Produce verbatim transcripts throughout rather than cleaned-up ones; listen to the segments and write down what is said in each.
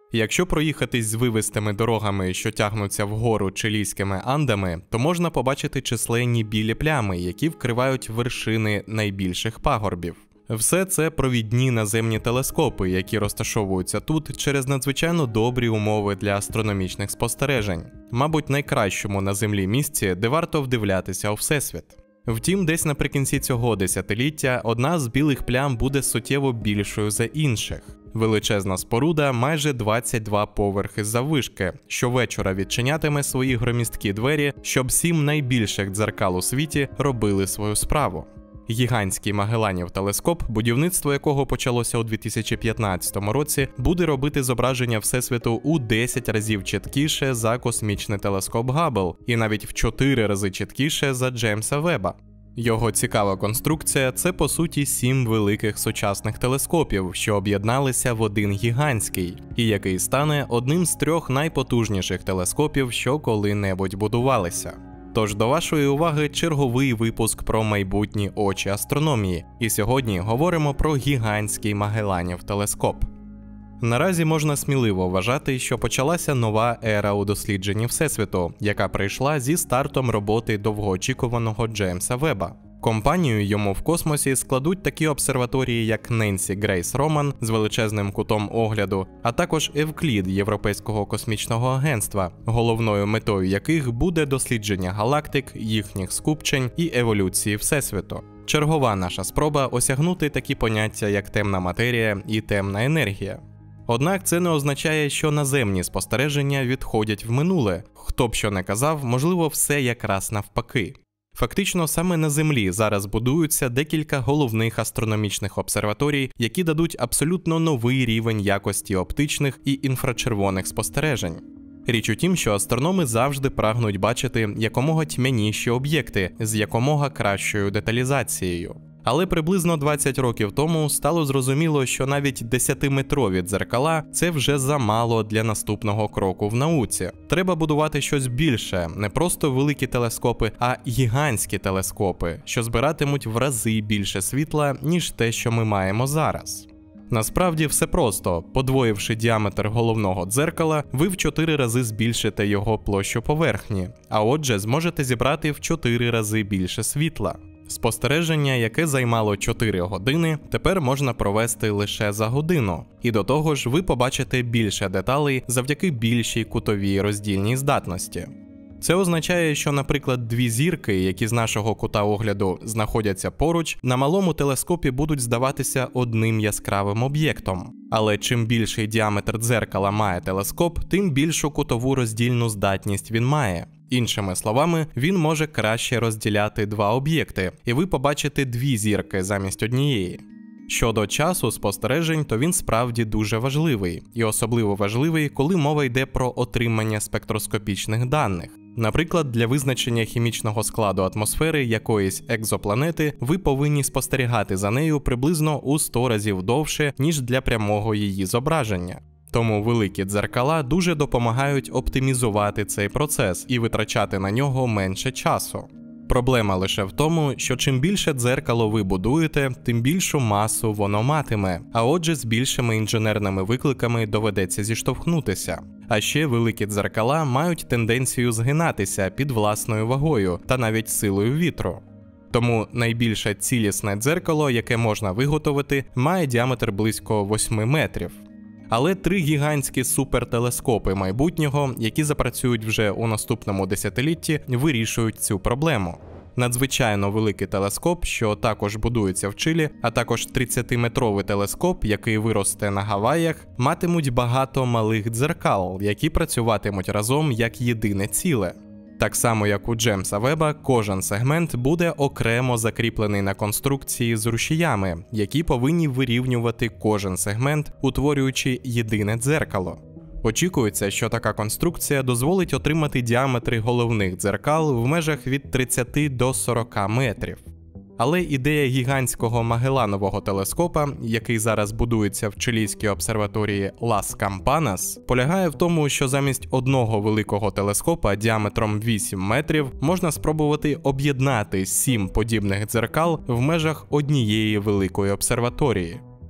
Якщо проїхатись з вивистими дорогами, що тягнуться вгору чилійськими Андами, то можна побачити численні білі плями, які вкривають вершини найбільших пагорбів. Все це провідні наземні телескопи, які розташовуються тут через надзвичайно добрі умови для астрономічних спостережень. Мабуть, найкращому на Землі місці, де варто вдивлятися у Всесвіт. Втім, десь наприкінці цього десятиліття одна з білих плям буде суттєво більшою за інших. Величезна споруда майже двадцять два поверхи заввишки, щовечора відчинятиме свої громісткі двері, щоб сім найбільших дзеркал у світі робили свою справу. Гігантський Магелланів телескоп, будівництво якого почалося у дві тисячі п'ятнадцятому році, буде робити зображення Всесвіту у десять разів чіткіше за космічний телескоп Габбл і навіть в чотири рази чіткіше за Джеймса Веба. Його цікава конструкція – це, по суті, сім великих сучасних телескопів, що об'єдналися в один гігантський, і який стане одним з трьох найпотужніших телескопів, що коли-небудь будувалися. Тож до вашої уваги черговий випуск про майбутні очі астрономії, і сьогодні говоримо про гігантський Магелланів телескоп. Наразі можна сміливо вважати, що почалася нова ера у дослідженні Всесвіту, яка прийшла зі стартом роботи довгоочікуваного Джеймса Веба. Компанію йому в космосі складуть такі обсерваторії, як Ненсі Грейс Роман з величезним кутом огляду, а також Евклід Європейського космічного агентства, головною метою яких буде дослідження галактик, їхніх скупчень і еволюції Всесвіту. Чергова наша спроба осягнути такі поняття, як темна матерія і темна енергія. Однак це не означає, що наземні спостереження відходять в минуле. Хто б що не казав, можливо, все якраз навпаки. Фактично, саме на Землі зараз будуються декілька головних астрономічних обсерваторій, які дадуть абсолютно новий рівень якості оптичних і інфрачервоних спостережень. Річ у тім, що астрономи завжди прагнуть бачити якомога тьмяніші об'єкти з якомога кращою деталізацією. Але приблизно двадцять років тому стало зрозуміло, що навіть десятиметрові дзеркала – це вже замало для наступного кроку в науці. Треба будувати щось більше, не просто великі телескопи, а гігантські телескопи, що збиратимуть в рази більше світла, ніж те, що ми маємо зараз. Насправді все просто. Подвоївши діаметр головного дзеркала, ви в чотири рази збільшите його площу поверхні, а отже зможете зібрати в чотири рази більше світла. Спостереження, яке займало чотири години, тепер можна провести лише за годину. І до того ж ви побачите більше деталей завдяки більшій кутовій роздільній здатності. Це означає, що, наприклад, дві зірки, які з нашого кута огляду знаходяться поруч, на малому телескопі будуть здаватися одним яскравим об'єктом. Але чим більший діаметр дзеркала має телескоп, тим більшу кутову роздільну здатність він має. Іншими словами, він може краще розділяти два об'єкти, і ви побачите дві зірки замість однієї. Щодо часу спостережень, то він справді дуже важливий, і особливо важливий, коли мова йде про отримання спектроскопічних даних. Наприклад, для визначення хімічного складу атмосфери якоїсь екзопланети ви повинні спостерігати за нею приблизно у сто разів довше, ніж для прямого її зображення. Тому великі дзеркала дуже допомагають оптимізувати цей процес і витрачати на нього менше часу. Проблема лише в тому, що чим більше дзеркало ви будуєте, тим більшу масу воно матиме, а отже з більшими інженерними викликами доведеться зіштовхнутися. А ще великі дзеркала мають тенденцію згинатися під власною вагою та навіть силою вітру. Тому найбільше цілісне дзеркало, яке можна виготовити, має діаметр близько восьми метрів. Але три гігантські супертелескопи майбутнього, які запрацюють вже у наступному десятилітті, вирішують цю проблему. Надзвичайно великий телескоп, що також будується в Чилі, а також тридцятиметровий телескоп, який виросте на Гаваях, матимуть багато малих дзеркал, які працюватимуть разом як єдине ціле. Так само, як у Джеймса Веба, кожен сегмент буде окремо закріплений на конструкції з рушіями, які повинні вирівнювати кожен сегмент, утворюючи єдине дзеркало. Очікується, що така конструкція дозволить отримати діаметри головних дзеркал в межах від тридцяти до сорока метрів. Але ідея гігантського Магелланового телескопа, який зараз будується в чилійській обсерваторії Лас Кампанас, полягає в тому, що замість одного великого телескопа діаметром вісім метрів можна спробувати об'єднати сім подібних дзеркал в межах однієї великої обсерваторії.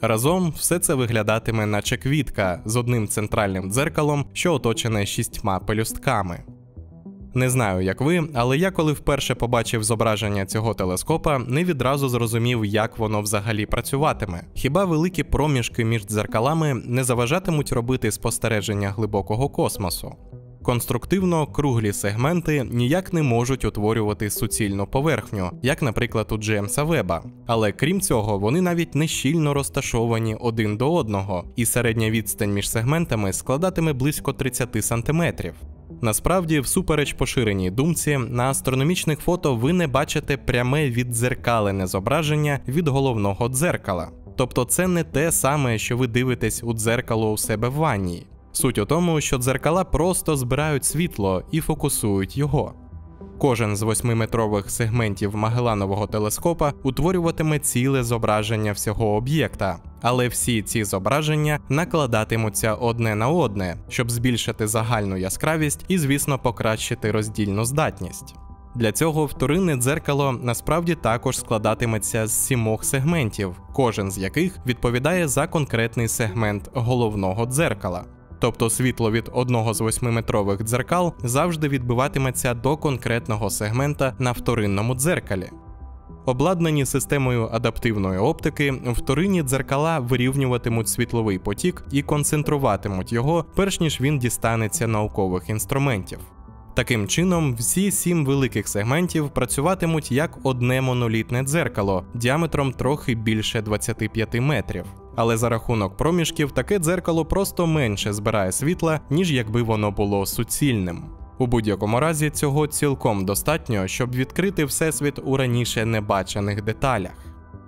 Разом все це виглядатиме наче квітка з одним центральним дзеркалом, що оточене шістьма пелюстками. Не знаю, як ви, але я коли вперше побачив зображення цього телескопа, не відразу зрозумів, як воно взагалі працюватиме. Хіба великі проміжки між дзеркалами не заважатимуть робити спостереження глибокого космосу? Конструктивно круглі сегменти ніяк не можуть утворювати суцільну поверхню, як, наприклад, у Джеймса Веба. Але крім цього, вони навіть не щільно розташовані один до одного, і середня відстань між сегментами складатиме близько тридцять сантиметрів. Насправді, всупереч поширеній думці, на астрономічних фото ви не бачите пряме віддзеркалене зображення від головного дзеркала. Тобто це не те саме, що ви дивитесь у дзеркало у себе в ванні. Суть у тому, що дзеркала просто збирають світло і фокусують його. Кожен з восьмиметрових сегментів Магелланового телескопа утворюватиме ціле зображення всього об'єкта, але всі ці зображення накладатимуться одне на одне, щоб збільшити загальну яскравість і, звісно, покращити роздільну здатність. Для цього вторинне дзеркало насправді також складатиметься з сімох сегментів, кожен з яких відповідає за конкретний сегмент головного дзеркала. Тобто світло від одного з восьмиметрових дзеркал завжди відбиватиметься до конкретного сегмента на вторинному дзеркалі. Обладнані системою адаптивної оптики, вторинні дзеркала вирівнюватимуть світловий потік і концентруватимуть його, перш ніж він дістанеться наукових інструментів. Таким чином, всі сім великих сегментів працюватимуть як одне монолітне дзеркало діаметром трохи більше двадцяти п'яти метрів. Але за рахунок проміжків таке дзеркало просто менше збирає світла, ніж якби воно було суцільним. У будь-якому разі цього цілком достатньо, щоб відкрити Всесвіт у раніше небачених деталях.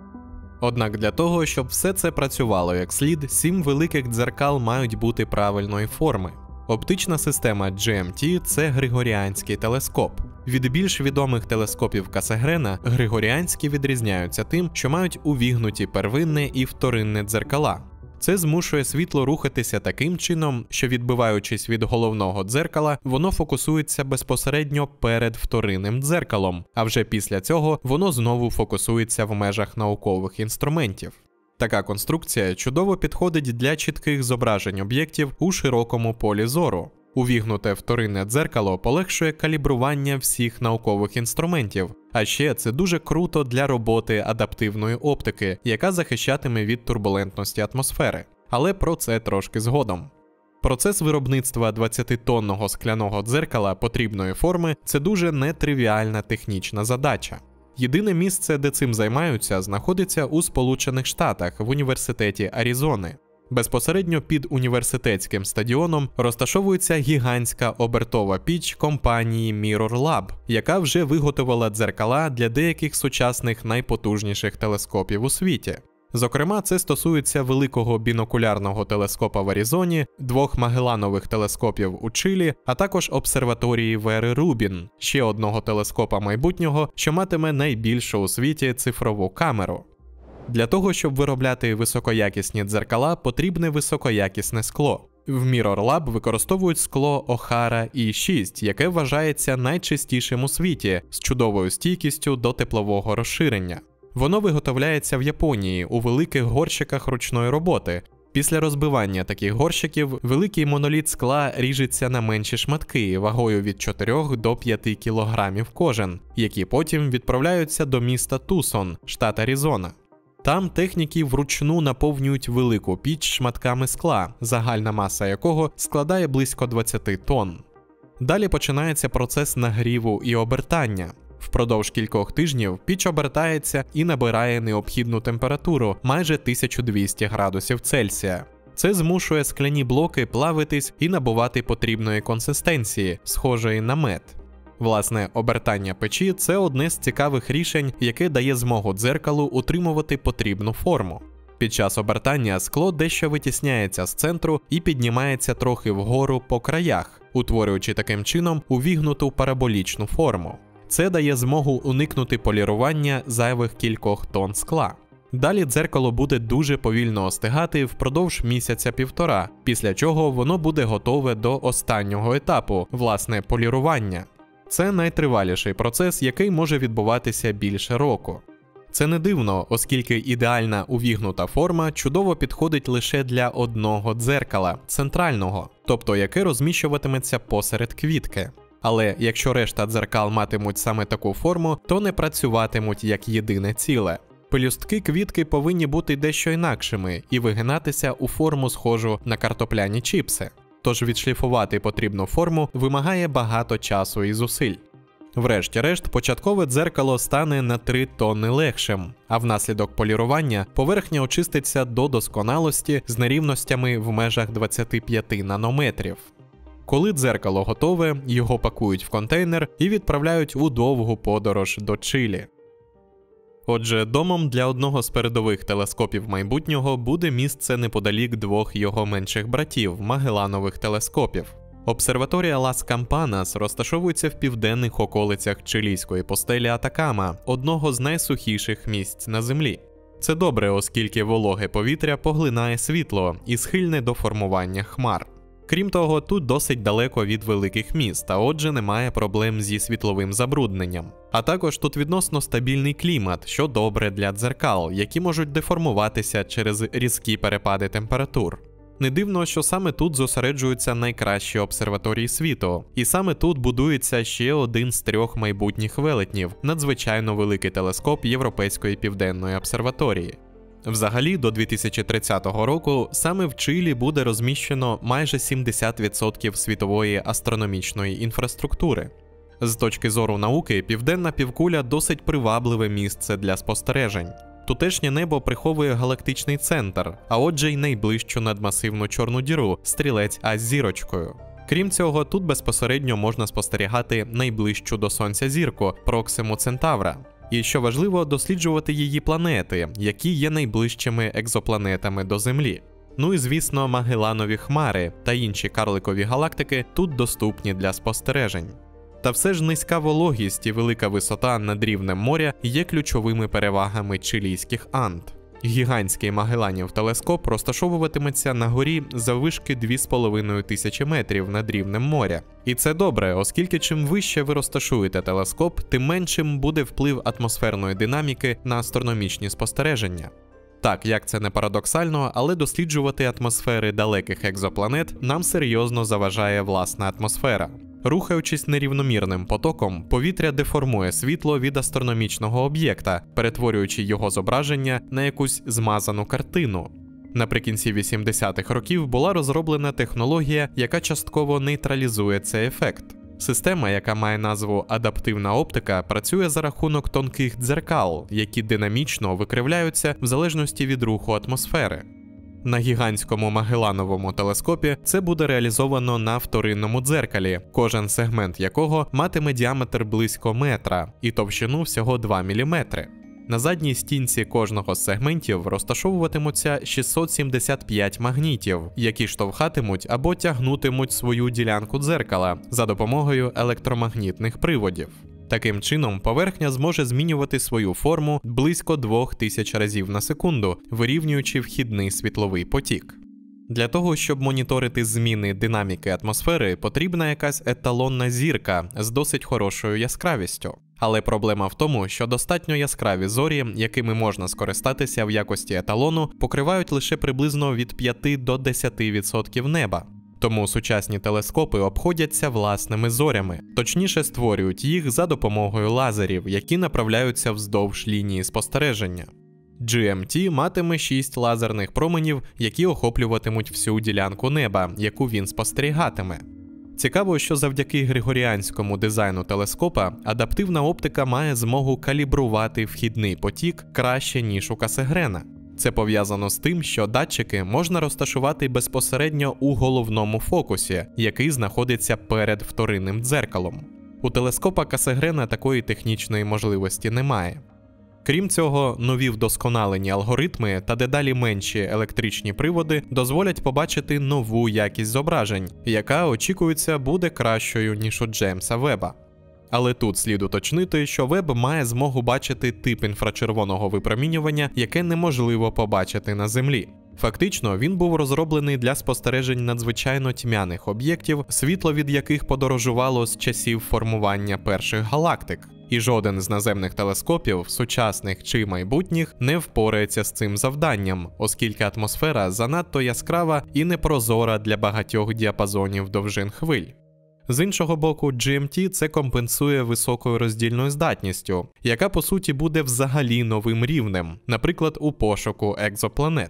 Однак для того, щоб все це працювало як слід, сім великих дзеркал мають бути правильної форми. Оптична система джі ем ті – це Григоріанський телескоп. Від більш відомих телескопів Касегрена григоріанські відрізняються тим, що мають увігнуті первинне і вторинне дзеркала. Це змушує світло рухатися таким чином, що, відбиваючись від головного дзеркала, воно фокусується безпосередньо перед вторинним дзеркалом, а вже після цього воно знову фокусується в межах наукових інструментів. Така конструкція чудово підходить для чітких зображень об'єктів у широкому полі зору. Увігнуте вторинне дзеркало полегшує калібрування всіх наукових інструментів, а ще це дуже круто для роботи адаптивної оптики, яка захищатиме від турбулентності атмосфери. Але про це трошки згодом. Процес виробництва двадцятитонного скляного дзеркала потрібної форми – це дуже нетривіальна технічна задача. Єдине місце, де цим займаються, знаходиться у Сполучених Штатах в університеті Аризони. Безпосередньо під університетським стадіоном розташовується гігантська обертова піч компанії Mirror Lab, яка вже виготовила дзеркала для деяких сучасних найпотужніших телескопів у світі. Зокрема, це стосується великого бінокулярного телескопа в Аризоні, двох Магелланових телескопів у Чилі, а також обсерваторії Вери Рубін, ще одного телескопа майбутнього, що матиме найбільшу у світі цифрову камеру. Для того, щоб виробляти високоякісні дзеркала, потрібне високоякісне скло. В Mirror Lab використовують скло Охара і шість, яке вважається найчистішим у світі, з чудовою стійкістю до теплового розширення. Воно виготовляється в Японії у великих горщиках ручної роботи. Після розбивання таких горщиків великий моноліт скла ріжеться на менші шматки вагою від чотирьох до п'яти кілограмів кожен, які потім відправляються до міста Тусон, штат Аризона. Там техніки вручну наповнюють велику піч шматками скла, загальна маса якого складає близько двадцяти тонн. Далі починається процес нагріву і обертання. Впродовж кількох тижнів піч обертається і набирає необхідну температуру – майже тисячу двісті градусів Цельсія. Це змушує скляні блоки плавитись і набувати потрібної консистенції, схожої на мед. Власне, обертання печі – це одне з цікавих рішень, яке дає змогу дзеркалу утримувати потрібну форму. Під час обертання скло дещо витісняється з центру і піднімається трохи вгору по краях, утворюючи таким чином увігнуту параболічну форму. Це дає змогу уникнути полірування зайвих кількох тонн скла. Далі дзеркало буде дуже повільно остигати впродовж місяця-півтора, після чого воно буде готове до останнього етапу, власне, полірування. Це найтриваліший процес, який може відбуватися більше року. Це не дивно, оскільки ідеальна увігнута форма чудово підходить лише для одного дзеркала – центрального, тобто яке розміщуватиметься посеред квітки. Але якщо решта дзеркал матимуть саме таку форму, то не працюватимуть як єдине ціле. Пелюстки квітки повинні бути дещо інакшими і вигинатися у форму, схожу на картопляні чіпси. Тож відшліфувати потрібну форму вимагає багато часу і зусиль. Врешті-решт, початкове дзеркало стане на три тонни легшим, а внаслідок полірування поверхня очиститься до досконалості з нерівностями в межах двадцяти п'яти нанометрів. Коли дзеркало готове, його пакують в контейнер і відправляють у довгу подорож до Чилі. Отже, домом для одного з передових телескопів майбутнього буде місце неподалік двох його менших братів – Магелланових телескопів. Обсерваторія Лас Кампанас розташовується в південних околицях чилійської пустелі Атакама, одного з найсухіших місць на Землі. Це добре, оскільки вологе повітря поглинає світло і схильне до формування хмар. Крім того, тут досить далеко від великих міст, а отже немає проблем зі світловим забрудненням. А також тут відносно стабільний клімат, що добре для дзеркал, які можуть деформуватися через різкі перепади температур. Не дивно, що саме тут зосереджуються найкращі обсерваторії світу, і саме тут будується ще один з трьох майбутніх велетнів – надзвичайно великий телескоп Європейської південної обсерваторії. Взагалі, до дві тисячі тридцятого року саме в Чилі буде розміщено майже сімдесят відсотків світової астрономічної інфраструктури. З точки зору науки, південна півкуля досить привабливе місце для спостережень. Тутешнє небо приховує галактичний центр, а отже й найближчу надмасивну чорну діру – стрілець А з зірочкою. Крім цього, тут безпосередньо можна спостерігати найближчу до Сонця зірку – Проксиму Центавра. І, що важливо, досліджувати її планети, які є найближчими екзопланетами до Землі. Ну і, звісно, Магелланові хмари та інші карликові галактики тут доступні для спостережень. Та все ж низька вологість і велика висота над рівнем моря є ключовими перевагами чилійських Анд. Гігантський Магелланів телескоп розташовуватиметься на горі заввишки дві з половиною тисячі метрів над рівнем моря. І це добре, оскільки чим вище ви розташуєте телескоп, тим меншим буде вплив атмосферної динаміки на астрономічні спостереження. Так, як це не парадоксально, але досліджувати атмосфери далеких екзопланет нам серйозно заважає власна атмосфера. Рухаючись нерівномірним потоком, повітря деформує світло від астрономічного об'єкта, перетворюючи його зображення на якусь змазану картину. Наприкінці вісімдесятих років була розроблена технологія, яка частково нейтралізує цей ефект. Система, яка має назву адаптивна оптика, працює за рахунок тонких дзеркал, які динамічно викривляються в залежності від руху атмосфери. На гігантському Магеллановому телескопі це буде реалізовано на вторинному дзеркалі, кожен сегмент якого матиме діаметр близько метра і товщину всього два міліметри. На задній стінці кожного з сегментів розташовуватимуться шістсот сімдесят п'ять магнітів, які штовхатимуть або тягнутимуть свою ділянку дзеркала за допомогою електромагнітних приводів. Таким чином, поверхня зможе змінювати свою форму близько двох тисяч разів на секунду, вирівнюючи вхідний світловий потік. Для того, щоб моніторити зміни динаміки атмосфери, потрібна якась еталонна зірка з досить хорошою яскравістю. Але проблема в тому, що достатньо яскраві зорі, якими можна скористатися в якості еталону, покривають лише приблизно від п'яти до десяти відсотків неба. Тому сучасні телескопи обходяться власними зорями, точніше створюють їх за допомогою лазерів, які направляються вздовж лінії спостереження. джі ем ті матиме шість лазерних променів, які охоплюватимуть всю ділянку неба, яку він спостерігатиме. Цікаво, що завдяки григоріанському дизайну телескопа адаптивна оптика має змогу калібрувати вхідний потік краще, ніж у Касегрена. Це пов'язано з тим, що датчики можна розташувати безпосередньо у головному фокусі, який знаходиться перед вторинним дзеркалом. У телескопа Касегрена такої технічної можливості немає. Крім цього, нові вдосконалені алгоритми та дедалі менші електричні приводи дозволять побачити нову якість зображень, яка, очікується, буде кращою, ніж у Джеймса Веба. Але тут слід уточнити, що Веб має змогу бачити тип інфрачервоного випромінювання, яке неможливо побачити на Землі. Фактично, він був розроблений для спостережень надзвичайно тьмяних об'єктів, світло від яких подорожувало з часів формування перших галактик. І жоден з наземних телескопів, сучасних чи майбутніх, не впорається з цим завданням, оскільки атмосфера занадто яскрава і непрозора для багатьох діапазонів довжин хвиль. З іншого боку, джі ем ті це компенсує високою роздільною здатністю, яка по суті буде взагалі новим рівнем, наприклад, у пошуку екзопланет.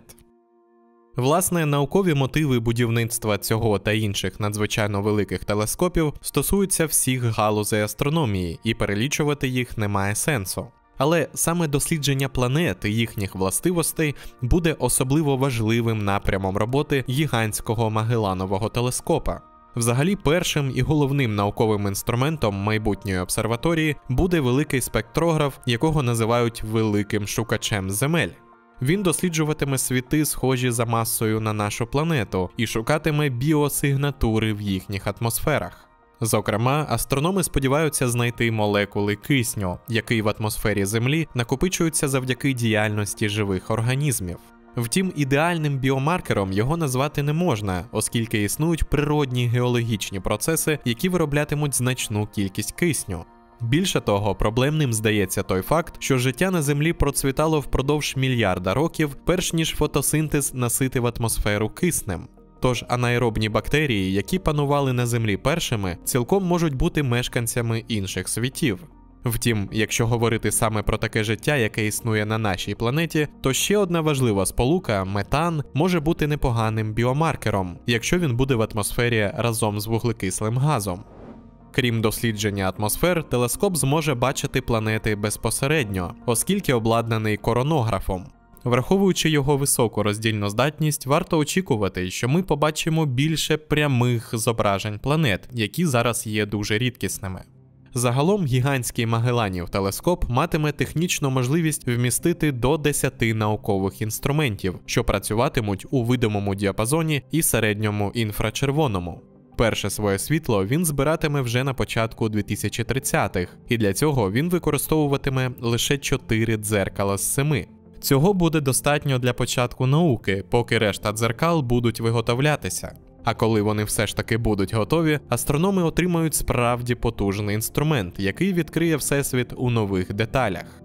Власне, наукові мотиви будівництва цього та інших надзвичайно великих телескопів стосуються всіх галузей астрономії, і перелічувати їх немає сенсу. Але саме дослідження планет і їхніх властивостей буде особливо важливим напрямом роботи гігантського Магелланового телескопа. Взагалі, першим і головним науковим інструментом майбутньої обсерваторії буде великий спектрограф, якого називають великим шукачем земель. Він досліджуватиме світи, схожі за масою на нашу планету, і шукатиме біосигнатури в їхніх атмосферах. Зокрема, астрономи сподіваються знайти молекули кисню, який в атмосфері Землі накопичується завдяки діяльності живих організмів. Втім, ідеальним біомаркером його назвати не можна, оскільки існують природні геологічні процеси, які вироблятимуть значну кількість кисню. Більше того, проблемним здається той факт, що життя на Землі процвітало впродовж мільярда років, перш ніж фотосинтез наситив атмосферу киснем. Тож анаеробні бактерії, які панували на Землі першими, цілком можуть бути мешканцями інших світів. Втім, якщо говорити саме про таке життя, яке існує на нашій планеті, то ще одна важлива сполука – метан – може бути непоганим біомаркером, якщо він буде в атмосфері разом з вуглекислим газом. Крім дослідження атмосфер, телескоп зможе бачити планети безпосередньо, оскільки обладнаний коронографом. Враховуючи його високу роздільну здатність, варто очікувати, що ми побачимо більше прямих зображень планет, які зараз є дуже рідкісними. Загалом гігантський Магелланів телескоп матиме технічну можливість вмістити до десяти наукових інструментів, що працюватимуть у видимому діапазоні і середньому інфрачервоному. Перше своє світло він збиратиме вже на початку дві тисячі тридцятих, і для цього він використовуватиме лише чотири дзеркала з семи. Цього буде достатньо для початку науки, поки решта дзеркал будуть виготовлятися. А коли вони все ж таки будуть готові, астрономи отримають справді потужний інструмент, який відкриє Всесвіт у нових деталях.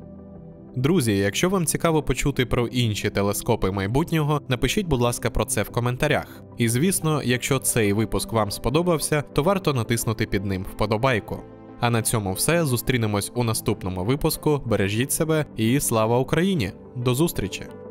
Друзі, якщо вам цікаво почути про інші телескопи майбутнього, напишіть, будь ласка, про це в коментарях. І звісно, якщо цей випуск вам сподобався, то варто натиснути під ним вподобайку. А на цьому все, зустрінемось у наступному випуску, бережіть себе і слава Україні! До зустрічі!